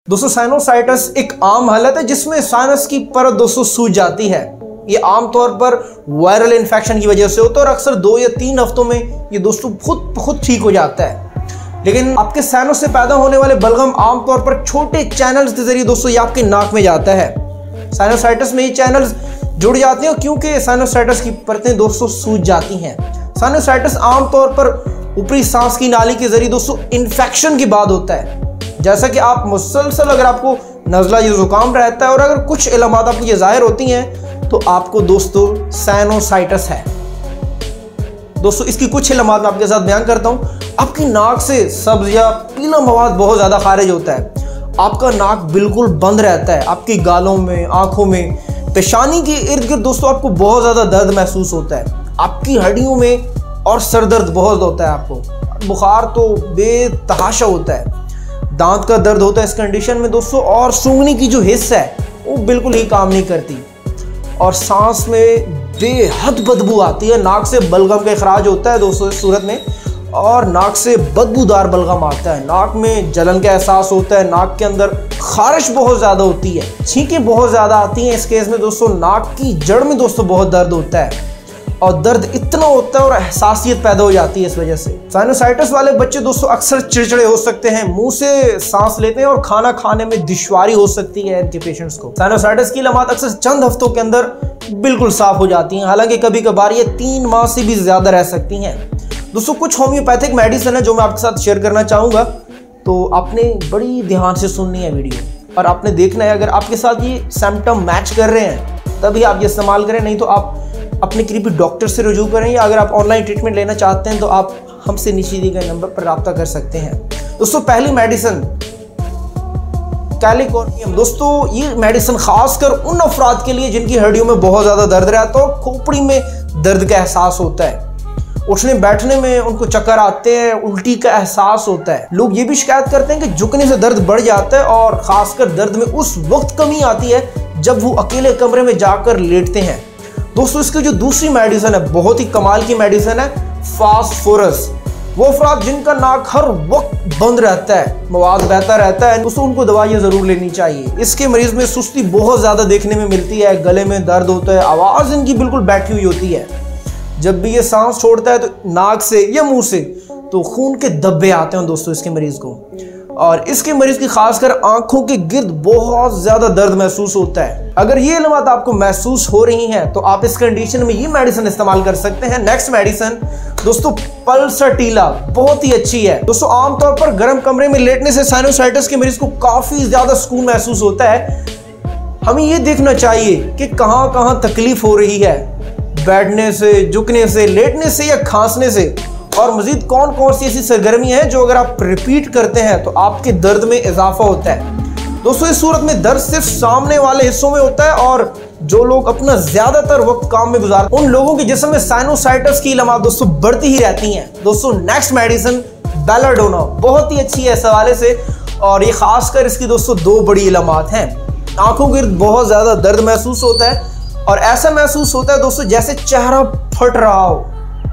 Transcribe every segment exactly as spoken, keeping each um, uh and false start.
दोस्तों साइनोसाइटिस एक आम हालत है जिसमें साइनस की परत दोस्तों सूज जाती है। ये आमतौर पर वायरल इन्फेक्शन की वजह से होता है और अक्सर दो या तीन हफ्तों में ये दोस्तों खुद खुद ठीक हो जाता है। लेकिन आपके साइनस से पैदा होने वाले बलगम आमतौर पर छोटे चैनल्स के जरिए दोस्तों ये आपके नाक में जाता है। साइनोसाइटिस में ये चैनल्स जुड़ जाते हैं क्योंकि साइनोसाइटिस की परतें दोस्तों सूज जाती हैं। साइनोसाइटिस आमतौर पर ऊपरी सांस की नाली के जरिए दोस्तों इन्फेक्शन के बाद होता है। जैसा कि आप मुसलसल अगर आपको नज़ला या जुकाम रहता है और अगर कुछ इलामात आपको ये जाहिर होती हैं तो आपको दोस्तों साइनोसाइटिस है। दोस्तों इसकी कुछ इलामात मैं आपके साथ बयान करता हूँ। आपकी नाक से सब्ज या पीला मवाद बहुत ज़्यादा खारिज होता है। आपका नाक बिल्कुल बंद रहता है। आपकी गालों में, आँखों में, पेशानी के इर्द गिर्द दोस्तों आपको बहुत ज़्यादा दर्द महसूस होता है। आपकी हड्डियों में और सर दर्द बहुत होता है। आपको बुखार तो बेतहाशा होता है। दांत का दर्द होता है इस कंडीशन में दोस्तों, और सूंघने की जो हिस्सा है वो बिल्कुल ही काम नहीं करती और सांस में बेहद बदबू आती है। नाक से बलगम का इखराज होता है दोस्तों इस सूरत में, और नाक से बदबूदार बलगम आता है। नाक में जलन का एहसास होता है। नाक के अंदर खारिश बहुत ज़्यादा होती है। छींकें बहुत ज़्यादा आती हैं। इस केस में दोस्तों नाक की जड़ में दोस्तों बहुत दर्द होता है और दर्द इतना होता है और एहसासियत पैदा हो जाती है इस वजह से। साइनोसाइटिस वाले बच्चे दोस्तों अक्सर चिड़चिड़े हो सकते हैं, मुंह से सांस लेते हैं और खाना खाने में दुश्वारी हो सकती है इनके पेशेंट्स को। साइनोसाइटिस की अलामत अक्सर चंद हफ्तों के अंदर बिल्कुल साफ हो जाती हैं, हालांकि कभी कभार ये तीन माह से भी ज्यादा रह सकती हैं। दोस्तों कुछ होम्योपैथिक मेडिसिन है जो मैं आपके साथ शेयर करना चाहूँगा, तो आपने बड़ी ध्यान से सुननी है वीडियो और आपने देखना है। अगर आपके साथ ये सिम्टम मैच कर रहे हैं तभी आप ये इस्तेमाल करें, नहीं तो आप अपने करीबी डॉक्टर से रुजू करें, या अगर आप ऑनलाइन ट्रीटमेंट लेना चाहते हैं तो आप हमसे नीचे दिए गए नंबर पर रब्ता कर सकते हैं। दोस्तों पहली मेडिसिन कैलिकोनियम। दोस्तों ये मेडिसिन खासकर उन अफराद के लिए जिनकी हड्डियों में बहुत ज़्यादा दर्द रहता है और खोपड़ी में दर्द का एहसास होता है। उठने बैठने में उनको चक्कर आते हैं, उल्टी का एहसास होता है। लोग ये भी शिकायत करते हैं कि झुकने से दर्द बढ़ जाता है और खासकर दर्द में उस वक्त कमी आती है जब वो अकेले कमरे में जाकर लेटते हैं। दोस्तों इसकी जो दूसरी मेडिसिन है बहुत ही कमाल की मेडिसिन है, फास्फोरस। वो अफराद जिनका नाक हर वक्त बंद रहता है, मवाद बहता रहता है, दोस्तों उनको दवाइयाँ ज़रूर लेनी चाहिए। इसके मरीज में सुस्ती बहुत ज़्यादा देखने में मिलती है, गले में दर्द होता है, आवाज़ इनकी बिल्कुल बैठी हुई होती है। जब भी ये सांस छोड़ता है तो नाक से या मुंह से तो खून के धब्बे आते हैं दोस्तों इसके मरीज को, और इसके मरीज की खासकर आंखों के गिर्द बहुत ज्यादा दर्द महसूस होता है। अगर ये इलामत आपको महसूस हो रही हैं तो आप इस कंडीशन में ये मेडिसिन इस्तेमाल कर सकते हैं। नेक्स्ट मेडिसिन दोस्तों पल्सटीला, बहुत ही अच्छी है। दोस्तों आमतौर पर गर्म कमरे में लेटने से साइनोसाइटिस के मरीज को काफी ज्यादा सुकून महसूस होता है। हमें ये देखना चाहिए कि कहाँ कहाँ तकलीफ हो रही है, बैठने से, झुकने से, लेटने से या खांसने से, और मजीद कौन कौन सी ऐसी सरगर्मियां हैं जो अगर आप रिपीट करते हैं तो आपके दर्द में इजाफा होता है। दोस्तों इस सूरत में दर्द सिर्फ सामने वाले हिस्सों में होता है, और जो लोग अपना ज्यादातर वक्त काम में गुजारते हैं उन लोगों के जिस्म में साइनोसाइटिस की इलामत दोस्तों बढ़ती ही रहती हैं। दोस्तों नेक्स्ट मेडिसिन बेलाडोना, बहुत ही अच्छी है इस हवाले से, और ये खासकर इसकी दोस्तों दो बड़ी इलामत हैं। आंखों के गिर्द बहुत ज्यादा दर्द महसूस होता है और ऐसा महसूस होता है दोस्तों जैसे चेहरा फट रहा हो,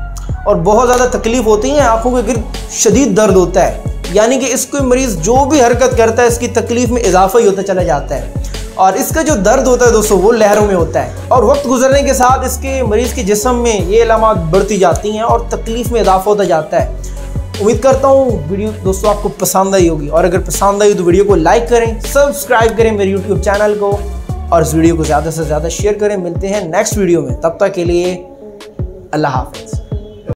और बहुत ज़्यादा तकलीफ होती है। आंखों के गिर्द शदीद दर्द होता है, यानी कि इसको मरीज़ जो भी हरकत करता है इसकी तकलीफ में इजाफा ही होता चला जाता है, और इसका जो दर्द होता है दोस्तों वो लहरों में होता है, और वक्त गुजरने के साथ इसके मरीज़ के जिस्म में ये इलामत बढ़ती जाती हैं और तकलीफ में इजाफा होता जाता है। उम्मीद करता हूँ वीडियो दोस्तों आपको पसंद आई होगी, और अगर पसंद आई तो वीडियो को लाइक करें, सब्सक्राइब करें मेरे यूट्यूब चैनल को, और इस वीडियो को ज़्यादा से ज़्यादा शेयर करें। मिलते हैं नेक्स्ट वीडियो में, तब तक के लिए अल्लाह हाफ़िज़।